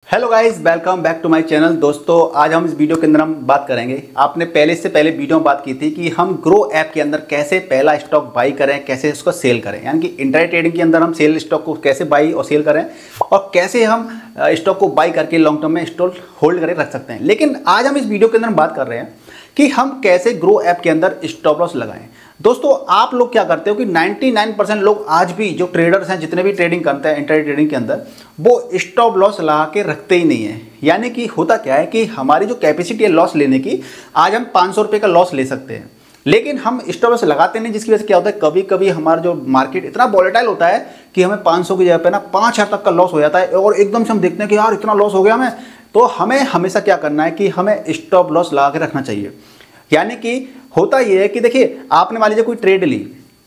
Hello guys, welcome back to my channel. दोस्तों, आज हम इस वीडियो के अंदर हम बात करेंगे। आपने इससे पहले वीडियो में बात की थी कि हम ग्रो ऐप के अंदर कैसे पहला स्टॉक बाई करें, कैसे उसको सेल करें, यानी कि इंट्राडे ट्रेडिंग के अंदर हम सेल स्टॉक को कैसे बाई और सेल करें और कैसे हम स्टॉक को बाई करके लॉन्ग टर्म में स्टॉक होल्ड करके रख सकते हैं। लेकिन आज हम इस वीडियो के अंदर बात कर रहे हैं कि हम कैसे ग्रो ऐप के अंदर स्टॉप लॉस लगाएं। दोस्तों, आप लोग क्या करते हो कि 99% लोग आज भी जो ट्रेडर्स हैं, जितने भी ट्रेडिंग करते हैं इंट्राडे ट्रेडिंग के अंदर, वो स्टॉप लॉस लगा के रखते ही नहीं है। यानी कि होता क्या है कि हमारी जो कैपेसिटी है लॉस लेने की, आज हम 500 रुपये का लॉस ले सकते हैं, लेकिन हम स्टॉप लॉस लगाते नहीं, जिसकी वजह से क्या होता है, कभी कभी हमारा जो मार्केट इतना वॉलेटाइल होता है कि हमें 500 की जगह पे ना 5000 तक का लॉस हो जाता है और एकदम से हम देखते हैं कि यार इतना लॉस हो गया हमें। तो हमें हमेशा क्या करना है कि हमें स्टॉप लॉस लगा के रखना चाहिए। यानी कि होता यह है कि देखिए, आपने मान लीजिए कोई ट्रेड ली,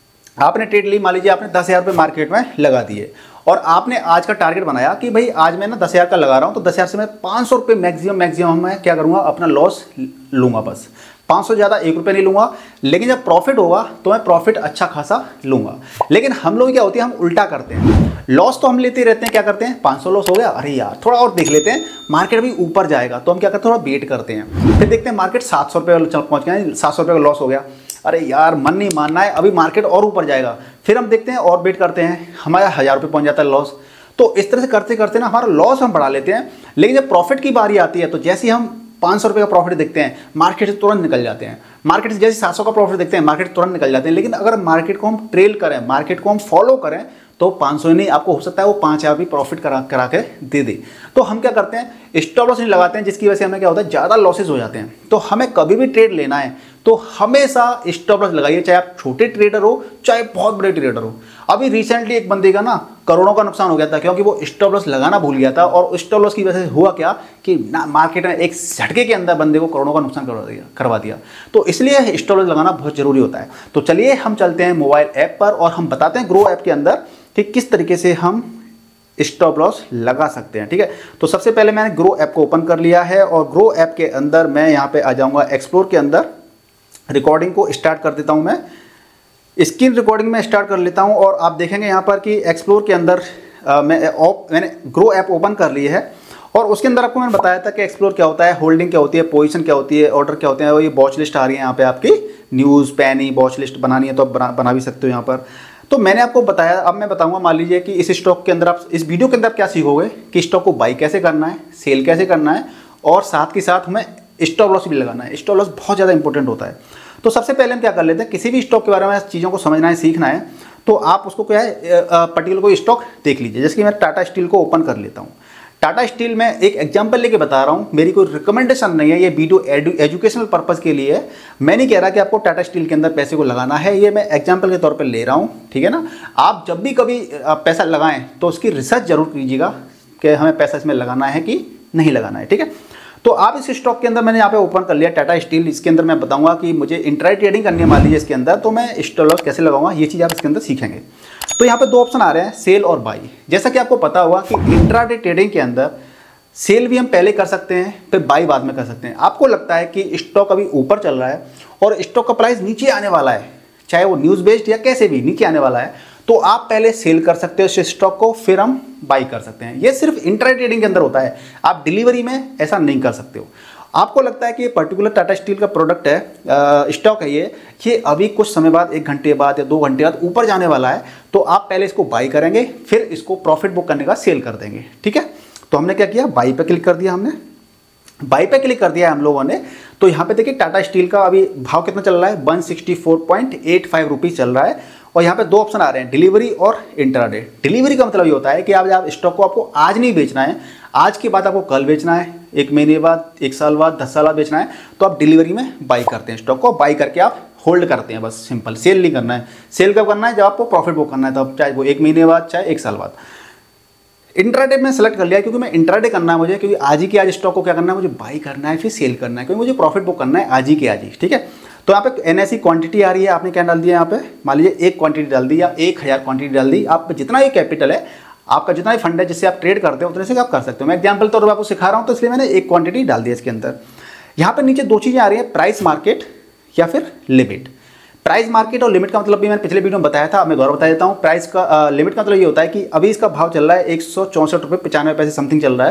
मान लीजिए आपने 10,000 रुपये मार्केट में लगा दिए और आपने आज का टारगेट बनाया कि भाई आज मैं ना 10,000 का लगा रहा हूं, तो 10,000 से मैं 500 रुपये मैक्सिमम मैं क्या करूंगा, अपना लॉस लूंगा। बस 500 ज़्यादा 1 रुपये नहीं लूंगा, लेकिन जब प्रॉफिट होगा तो मैं प्रॉफिट अच्छा खासा लूंगा। लेकिन हम लोग क्या होती है, हम उल्टा करते हैं। लॉस तो हम लेते रहते हैं, क्या करते हैं, 500 लॉस हो गया, अरे यार थोड़ा और देख लेते हैं, मार्केट भी ऊपर जाएगा, तो हम क्या करते हैं, थोड़ा वेट करते हैं। फिर देखते हैं मार्केट 700 रुपये पहुँच गया, 700 रुपये का लॉस हो गया, अरे यार मन नहीं मानना है, अभी मार्केट और ऊपर जाएगा। फिर हम देखते हैं और वेट करते हैं, हमारा 1000 रुपये पहुँच जाता है लॉस। तो इस तरह से करते करते ना हमारा लॉस हम बढ़ा लेते हैं। लेकिन जब प्रॉफिट की बारी आती है, तो जैसे ही हम 500 रुपये का प्रॉफिट देखते हैं, मार्केट से तुरंत निकल जाते हैं। मार्केट से जैसे 700 का प्रॉफिट देखते हैं, मार्केट तुरंत निकल जाते हैं। लेकिन अगर मार्केट को हम ट्रेल करें, मार्केट को हम फॉलो करें, तो 500 ही नहीं, आपको हो सकता है वो 5,000 भी प्रॉफिट करा के दे दे। तो हम क्या करते हैं, स्टॉप लॉस नहीं लगाते हैं, जिसकी वजह से हमें क्या होता है, ज़्यादा लॉसेज हो जाते हैं। तो हमें कभी भी ट्रेड लेना है तो हमेशा स्टॉप लॉस लगाइए, चाहे आप छोटे ट्रेडर हो चाहे बहुत बड़े ट्रेडर हो। अभी रिसेंटली एक बंदे का ना करोड़ों का नुकसान हो गया था, क्योंकि वो स्टॉप लॉस लगाना भूल गया था। और स्टॉप लॉस की वजह से हुआ क्या कि मार्केट में एक झटके के अंदर बंदे को करोड़ों का नुकसान करवा दिया। तो इसलिए स्टॉप लॉस लगाना बहुत जरूरी होता है। तो चलिए हम चलते हैं मोबाइल ऐप पर और हम बताते हैं ग्रो ऐप के अंदर कि किस तरीके से हम स्टॉप लॉस लगा सकते हैं। ठीक है, तो सबसे पहले मैंने ग्रो ऐप को ओपन कर लिया है और ग्रो ऐप के अंदर मैं यहाँ पे आ जाऊँगा, एक्सप्लोर के अंदर रिकॉर्डिंग को स्टार्ट कर देता हूँ। मैं स्क्रीन रिकॉर्डिंग में स्टार्ट कर लेता हूँ और आप देखेंगे यहाँ पर कि एक्सप्लोर के अंदर मैंने ग्रो ऐप ओपन कर ली है। और उसके अंदर आपको मैंने बताया था कि एक्सप्लोर क्या होता है, होल्डिंग क्या होती है, पोजीशन क्या होती है, ऑर्डर क्या होते हैं। और ये वॉच लिस्ट आ रही है यहाँ पे, आपकी न्यूज़ पैनी वॉच लिस्ट बनानी है तो आप बना भी सकते हो यहाँ पर। तो मैंने आपको बताया, अब मैं बताऊंगा। मान लीजिए कि इस स्टॉक के अंदर आप इस वीडियो के अंदर क्या सीखोगे कि स्टॉक को बाई कैसे करना है, सेल कैसे करना है, और साथ के साथ हमें स्टॉप लॉस भी लगाना है। स्टॉप लॉस बहुत ज़्यादा इंपॉर्टेंट होता है। तो सबसे पहले हम क्या कर लेते हैं, किसी भी स्टॉक के बारे में चीज़ों को समझना है, सीखना है, तो आप उसको क्या है, पर्टिकुलर कोई स्टॉक देख लीजिए। जैसे कि मैं टाटा स्टील को ओपन कर लेता हूँ। टाटा स्टील में एक एग्जांपल लेके बता रहा हूँ, मेरी कोई रिकमेंडेशन नहीं है, ये वीडियो एजुकेशनल पर्पस के लिए है। मैं नहीं कह रहा कि आपको टाटा स्टील के अंदर पैसे को लगाना है, ये मैं एग्जांपल के तौर पे ले रहा हूँ। ठीक है ना, आप जब भी कभी पैसा लगाएं तो उसकी रिसर्च जरूर कीजिएगा कि हमें पैसा इसमें लगाना है कि नहीं लगाना है। ठीक है, तो आप इस स्टॉक के अंदर मैंने यहाँ पे ओपन कर लिया टाटा स्टील। इसके अंदर मैं बताऊंगा कि मुझे इंट्राडे ट्रेडिंग करनी है मान लीजिए इसके अंदर, तो मैं स्टॉप लॉस कैसे लगाऊंगा, ये चीज़ आप इसके अंदर सीखेंगे। तो यहाँ पे दो ऑप्शन आ रहे हैं, सेल और बाई। जैसा कि आपको पता होगा कि इंट्राडे ट्रेडिंग के अंदर सेल भी हम पहले कर सकते हैं, फिर बाई बाद में कर सकते हैं। आपको लगता है कि स्टॉक अभी ऊपर चल रहा है और स्टॉक का प्राइस नीचे आने वाला है, चाहे वो न्यूज़ बेस्ड या कैसे भी नीचे आने वाला है, तो आप पहले सेल कर सकते हो इस स्टॉक को, फिर हम बाई कर सकते हैं। ये सिर्फ इंट्राडे ट्रेडिंग के अंदर होता है, आप डिलीवरी में ऐसा नहीं कर सकते हो। आपको लगता है कि ये पर्टिकुलर टाटा स्टील का प्रोडक्ट है, स्टॉक है, ये अभी कुछ समय बाद, 1 घंटे बाद या 2 घंटे बाद ऊपर जाने वाला है, तो आप पहले इसको बाई करेंगे, फिर इसको प्रॉफिट बुक करने का सेल कर देंगे। ठीक है, तो हमने क्या किया, बाई पे क्लिक कर दिया। हमने बाई पे क्लिक कर दिया हम लोगों ने। तो यहाँ पे देखिए टाटा स्टील का अभी भाव कितना चल रहा है, 164.85 रुपीज़ चल रहा है। और यहाँ पे दो ऑप्शन आ रहे हैं, डिलीवरी और इंट्राडे। डिलीवरी का मतलब ये होता है कि आप स्टॉक को आपको आज नहीं बेचना है, आज के बाद आपको कल बेचना है, 1 महीने बाद, 1 साल बाद, 10 साल बाद बेचना है, तो आप डिलीवरी में बाई करते हैं। स्टॉक को बाई करके आप होल्ड करते हैं, बस सिंपल। सेल नहीं करना है। सेल कब करना है, जब आपको प्रॉफिट बुक करना है, तब चाहे वो 1 महीने बाद चाहे 1 साल बाद। इंट्राडे में सेलेक्ट कर लिया क्योंकि मैं इंट्राडे करना है मुझे, क्योंकि आज ही के आज स्टॉक को क्या करना है, मुझे बाई करना है फिर सेल करना है, क्योंकि मुझे प्रॉफिट बुक करना है आज ही के आज ही। ठीक है, तो यहाँ पे NSE क्वांटिटी आ रही है, आपने क्या डाल दिया यहाँ पे, मान लीजिए 1 क्वांटिटी डाल दी या 1000 क्वांटिटी डाल दी। आप जितना भी कैपिटल है, आपका जितना भी फंड है जिससे आप ट्रेड करते हो, उतने से आप कर सकते हो। मैं एग्जाम्पल तौर पर आपको सिखा रहा हूँ, तो इसलिए मैंने 1 क्वांटिटी डाल दिया इसके अंदर। यहाँ पर नीचे 2 चीज़ें आ रही है, प्राइस मार्केट या फिर लिमिट। प्राइस मार्केट और लिमिट का मतलब भी मैंने पिछले वीडियो में बताया था, मैं दोबारा बता देता हूँ। प्राइस का लिमिट का मतलब ये होता है कि अभी इसका भाव चल रहा है 164 रुपये 95 पैसे समथिंग चल रहा है।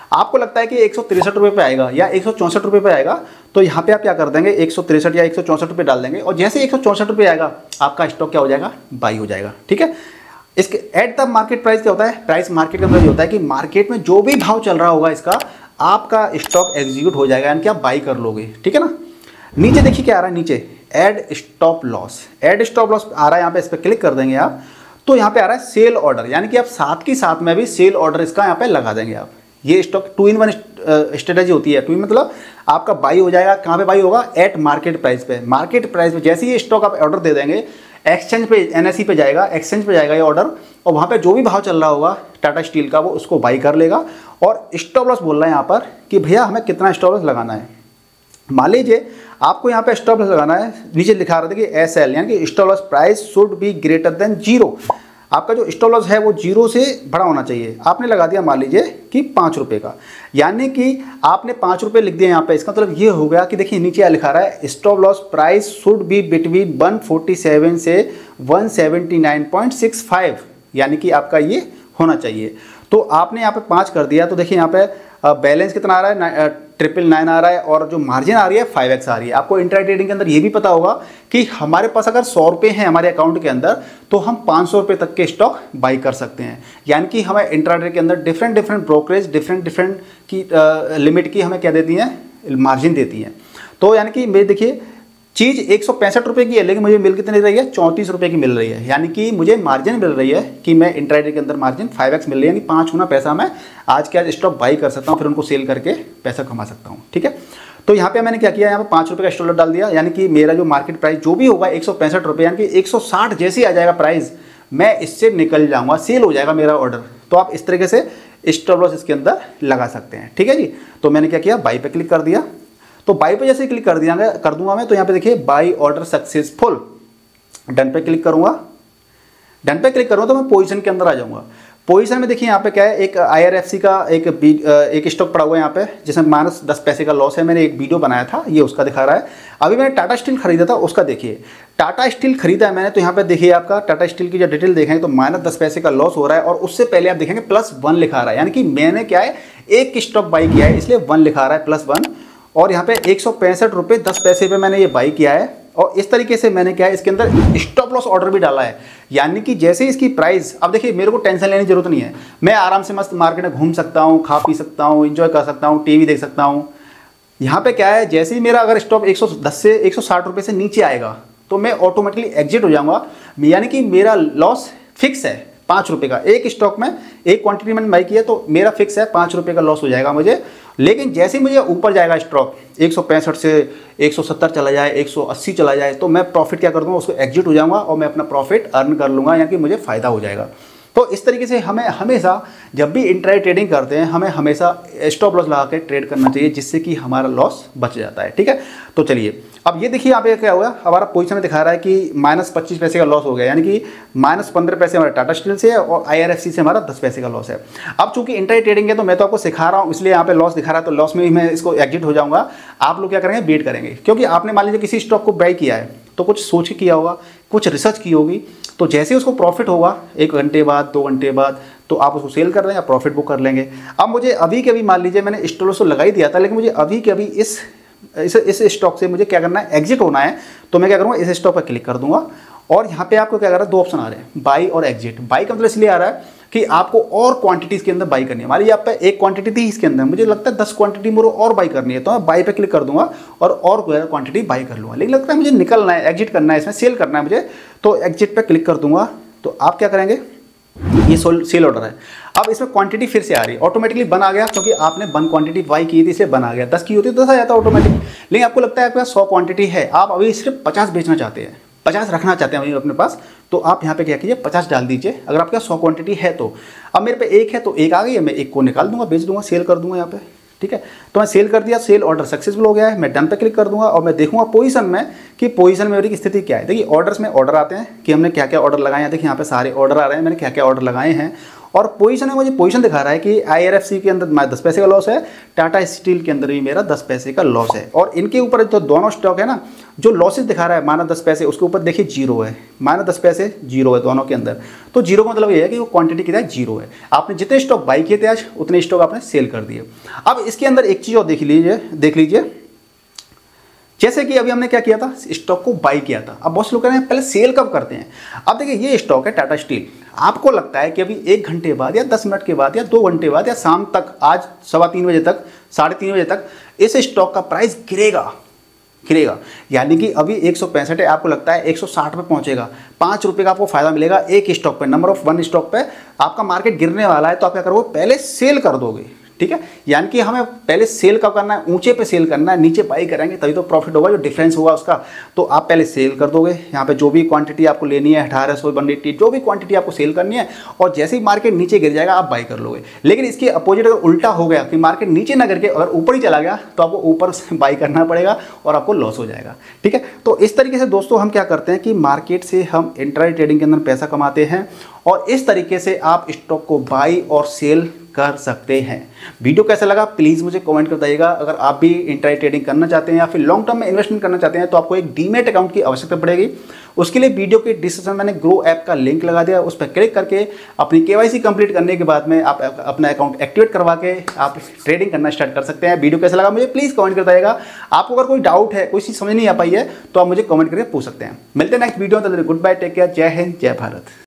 आपको लगता है कि 163 रुपये पे आएगा या 164 रुपये पे आएगा, तो यहाँ पे आप क्या कर देंगे 163 या 164 रुपये डाल देंगे, और जैसे 164 रुपये आएगा आपका स्टॉक क्या हो जाएगा, बाई हो जाएगा। ठीक है, इसके एट द मार्केट प्राइस क्या होता है, प्राइस मार्केट के अंदर ये होता है कि मार्केट में जो भी भाव चल रहा होगा इसका, आपका स्टॉक एग्जीक्यूट हो जाएगा, यानी कि आप बाई कर लोगे। ठीक है ना। नीचे देखिए क्या आ रहा है, नीचे add stop loss, add stop loss आ रहा है, यहाँ पे इस पर क्लिक कर देंगे आप, तो यहाँ पे आ रहा है सेल ऑर्डर, यानी कि आप साथ के साथ में भी सेल ऑर्डर इसका यहाँ पे लगा देंगे आप। ये स्टॉक 2 in 1 स्ट्रेटेजी होती है। 2 in मतलब आपका बाई हो जाएगा, कहाँ पे बाई होगा, एट मार्केट प्राइस पे। मार्केट प्राइस पे जैसे ही स्टॉक आप ऑर्डर दे देंगे, एक्सचेंज पे NSE पे जाएगा, एक्सचेंज पे जाएगा ये ऑर्डर, और वहाँ पे जो भी भाव चल रहा होगा टाटा स्टील का वो उसको बाई कर लेगा। और स्टॉप लॉस बोल रहा है यहाँ पर कि भैया हमें कितना स्टॉप लॉस लगाना है। मान लीजिए आपको यहाँ पे स्टॉप लॉस लगाना है, नीचे लिखा रहा था कि SL यानी कि stop loss price should be greater than 0। आपका जो स्टॉप लॉस है वो 0 से बड़ा होना चाहिए। आपने लगा दिया मान लीजिए कि 5 रुपये का, यानी कि आपने 5 रुपये लिख दिया यहाँ पे। इसका मतलब ये हो गया कि देखिए नीचे क्या लिखा रहा है, stop loss price should be between 147 से 179.65, यानी कि आपका ये होना चाहिए। तो आपने यहाँ पे 5 कर दिया, तो देखिए यहाँ पे बैलेंस कितना आ रहा है, 999 आ रहा है, और जो मार्जिन आ रही है 5x आ रही है। आपको इंट्रा ट्रेडिंग के अंदर ये भी पता होगा कि हमारे पास अगर 100 रुपये हैं हमारे अकाउंट के अंदर, तो हम 500 रुपये तक के स्टॉक बाई कर सकते हैं। यानी कि हमें इंट्रा ट्रेड के अंदर डिफरेंट ब्रोकरेज डिफरेंट की लिमिट की हमें क्या देती हैं, मार्जिन देती हैं। तो यानी कि मैं देखिए चीज़ 165 रुपये की है, लेकिन मुझे मिल कितनी रही है, 34 रुपये की मिल रही है। यानी कि मुझे मार्जिन मिल रही है कि मैं इंट्राडे के अंदर मार्जिन 5x मिल रही है, यानी 5 गुना पैसा मैं आज के आज स्टॉक बाई कर सकता हूँ, फिर उनको सेल करके पैसा कमा सकता हूँ। ठीक है, तो यहाँ पे मैंने क्या किया, यहाँ पे 5 रुपये का स्टॉप लॉस डाल दिया, यानी कि मेरा जो मार्केट प्राइस जो भी होगा 165 रुपये, यानी कि 160 जैसे ही आ जाएगा प्राइस, मैं इससे निकल जाऊँगा, सेल हो जाएगा मेरा ऑर्डर। तो आप इस तरीके से स्टॉप लॉस इसके अंदर लगा सकते हैं। ठीक है जी, तो मैंने क्या किया, बाई पे क्लिक कर दिया। तो बाई पे जैसे क्लिक कर दूंगा मैं, तो यहाँ पे देखिए बाई ऑर्डर सक्सेसफुल, डन पे क्लिक करूंगा। डन पे क्लिक करूंगा तो मैं पोजीशन के अंदर आ जाऊंगा। पोजीशन में देखिए यहाँ पे क्या है, एक IRFC का एक स्टॉक पड़ा हुआ है यहाँ पे, जिसमें -10 पैसे का लॉस है। मैंने एक वीडियो बनाया था, ये उसका दिखा रहा है। अभी मैंने टाटा स्टील खरीदा था, उसका देखिए टाटा स्टील खरीदा है मैंने, तो यहाँ पे देखिए आपका टाटा स्टील की जो डिटेल देखेंगे तो -10 पैसे का लॉस हो रहा है, और उससे पहले आप देखेंगे +1 लिखा रहा है, यानी कि मैंने क्या है, एक स्टॉक बाई किया है, इसलिए 1 लिखा रहा है, +1। और यहाँ पे 165 रुपये 10 पैसे पे मैंने ये बाई किया है, और इस तरीके से मैंने क्या है, इसके अंदर स्टॉप लॉस ऑर्डर भी डाला है। यानी कि जैसे ही इसकी प्राइस, अब देखिए मेरे को टेंशन लेने की जरूरत नहीं है, मैं आराम से मस्त मार्केट में घूम सकता हूँ, खा पी सकता हूँ, एंजॉय कर सकता हूँ, टीवी देख सकता हूँ। यहाँ पे क्या है, जैसे ही मेरा अगर स्टॉप 110 से 160 रुपये से नीचे आएगा तो मैं ऑटोमेटिकली एग्जिट हो जाऊँगा, यानी कि मेरा लॉस फिक्स है 5 रुपये का। एक स्टॉक में एक क्वांटिटी मैंने बाई किया तो मेरा फिक्स है 5 रुपये का लॉस हो जाएगा मुझे। लेकिन जैसे ही मुझे ऊपर जाएगा स्टॉक 165 से 170 चला जाए, 180 चला जाए, तो मैं प्रॉफिट क्या कर दूंगा, उसको एग्जिट हो जाऊंगा और मैं अपना प्रॉफिट अर्न कर लूँगा, यानी कि मुझे फ़ायदा हो जाएगा। तो इस तरीके से हमें हमेशा जब भी इंट्राडे ट्रेडिंग करते हैं, हमें हमेशा स्टॉप लॉस लगा के ट्रेड करना चाहिए, जिससे कि हमारा लॉस बच जाता है। ठीक है, तो चलिए अब ये देखिए यहाँ पे क्या हुआ, हमारा पोजीशन में दिखा रहा है कि -25 पैसे का लॉस हो गया, यानी कि -15 पैसे हमारे टाटा स्टील से है और IRFC से हमारा 10 पैसे का लॉस है। अब चूंकि इंट्राडे ट्रेडिंग है तो मैं तो आपको सिखा रहा हूँ, इसलिए यहाँ पे लॉस दिखा रहा है, तो लॉस में ही मैं इसको एग्जिट हो जाऊँगा। आप लोग क्या करेंगे, वेट करेंगे, क्योंकि आपने मान लीजिए किसी स्टॉक को बाई किया है तो कुछ सोच के किया होगा, कुछ रिसर्च की होगी, तो जैसे उसको प्रॉफिट होगा 1 घंटे बाद 2 घंटे बाद, तो आप उसको सेल कर दें या प्रॉफिट बुक कर लेंगे। अब मुझे अभी के अभी मान लीजिए मैंने स्टॉप लॉस तो लगा ही दिया था, लेकिन मुझे अभी के अभी इस स्टॉक से मुझे क्या करना है, एग्जिट होना है। तो मैं क्या करूँगा, इस स्टॉक पर क्लिक कर दूंगा, और यहाँ पे आपको क्या कर रहा है, 2 ऑप्शन आ रहे हैं, बाई और एग्जिट। बाई का मतलब इसलिए आ रहा है कि आपको और क्वांटिटी के अंदर बाई करनी है। मान लीजिए आप पे एक क्वांटिटी थी इसके अंदर, मुझे लगता है 10 क्वांटिटी मुझे और बाई करनी है, तो मैं बाई पे क्लिक कर दूंगा और क्वांटिटी बाई कर लूँगा। लेकिन लगता है मुझे निकलना है, एग्जिट करना है, इसमें सेल करना है मुझे, तो एग्जिट पे क्लिक कर दूंगा। तो आप क्या करेंगे, ये सेल ऑर्डर है। अब इसमें क्वांटिटी फिर से आ रही है, ऑटोमेटिकली बन आ गया, क्योंकि आपने 1 क्वांटिटी बाई की थी, इसलिए बन आ गया। 10 की होती तो 10 आ जाता ऑटोमेटिक। लेकिन आपको लगता है आपके पास 100 क्वांटिटी है, आप अभी सिर्फ 50 बेचना चाहते हैं, 50 रखना चाहते हैं अभी अपने पास, तो आप यहाँ पे क्या कीजिए, 50 डाल दीजिए। अगर आपके पास 100 क्वांटिटी है तो, अब मेरे पे 1 है तो 1 आ गई है, मैं 1 को निकाल दूंगा, बेच दूंगा, सेल कर दूंगा यहाँ पे। ठीक है, तो मैं सेल कर दिया, सेल ऑर्डर सक्सेसफुल हो गया है। मैं डन पे क्लिक कर दूंगा और मैं देखूंगा पोजीशन में कि पोजीशन में मेरी स्थिति क्या है। देखिए ऑर्डर्स में ऑर्डर आते हैं कि हमने क्या क्या ऑर्डर लगाए हैं। देखिए यहाँ पे सारे ऑर्डर आ रहे हैं, मैंने क्या क्या ऑर्डर लगाए हैं। और पोजीशन में मुझे पोजीशन दिखा रहा है कि IRFC के अंदर 10 पैसे का लॉस है, टाटा स्टील के अंदर भी मेरा 10 पैसे का लॉस है। और इनके ऊपर जो दोनों स्टॉक है ना, जो लॉसेस दिखा रहा है -10 पैसे, उसके ऊपर देखिए जीरो है, -10 पैसे जीरो है दोनों के अंदर। तो जीरो का मतलब ये है कि वो क्वांटिटी कितना है, जीरो है। आपने जितने स्टॉक बाई किए थे आज, उतने स्टॉक आपने सेल कर दिए। अब इसके अंदर एक चीज़ और देख लीजिए, जैसे कि अभी हमने क्या किया था, स्टॉक को बाई किया था। अब बहुत से लोग कह रहे हैं पहले सेल कब करते हैं। अब देखिए ये स्टॉक है टाटा स्टील, आपको लगता है कि अभी 1 घंटे बाद या 10 मिनट के बाद या 2 घंटे बाद या शाम तक, आज 3:15 बजे तक, 3:30 बजे तक इस स्टॉक का प्राइस गिरेगा, यानी कि अभी 165 है, आपको लगता है 160 पे पहुंचेगा, 5 रुपये का आपको फायदा मिलेगा एक स्टॉक पे, नंबर ऑफ 1 स्टॉक पे आपका मार्केट गिरने वाला है, तो आप क्या करोगे, पहले सेल कर दोगे। ठीक है, यानी कि हमें पहले सेल कब करना है, ऊंचे पे सेल करना है, नीचे बाई करेंगे तभी तो प्रॉफिट होगा, जो डिफरेंस होगा उसका। तो आप पहले सेल कर दोगे, यहाँ पे जो भी क्वांटिटी आपको लेनी है 1800 180, जो भी क्वांटिटी आपको सेल करनी है, और जैसे ही मार्केट नीचे गिर जाएगा आप बाई कर लोगे। लेकिन इसके अपोजिट अगर उल्टा हो गया कि मार्केट नीचे ना करके अगर ऊपर ही चला गया, तो आपको ऊपर से बाई करना पड़ेगा और आपको लॉस हो जाएगा। ठीक है, तो इस तरीके से दोस्तों हम क्या करते हैं कि मार्केट से हम इंट्राडे ट्रेडिंग के अंदर पैसा कमाते हैं, और इस तरीके से आप स्टॉक को बाई और सेल कर सकते हैं। वीडियो कैसा लगा प्लीज़ मुझे कमेंट कर बताइएगा। अगर आप भी इंट्राडे ट्रेडिंग करना चाहते हैं या फिर लॉन्ग टर्म में इन्वेस्टमेंट करना चाहते हैं, तो आपको एक डीमैट अकाउंट की आवश्यकता पड़ेगी। उसके लिए वीडियो के डिस्क्रिप्शन में मैंने ग्रो ऐप का लिंक लगा दिया, उस पर क्लिक करके अपनी KYC कंप्लीट करने के बाद में आप अपना अकाउंट एक्टिवेट करवा के आप ट्रेडिंग करना स्टार्ट कर सकते हैं। वीडियो कैसा लगा मुझे प्लीज़ कमेंट कर बताइएगा। आपको अगर कोई डाउट है, कोई चीज़ समझ नहीं आ पाई है, तो आप मुझे कमेंट करके पूछ सकते हैं। मिलते हैं नेक्स्ट वीडियो में, तब तक गुड बाय, टेक केयर, जय हिंद, जय भारत।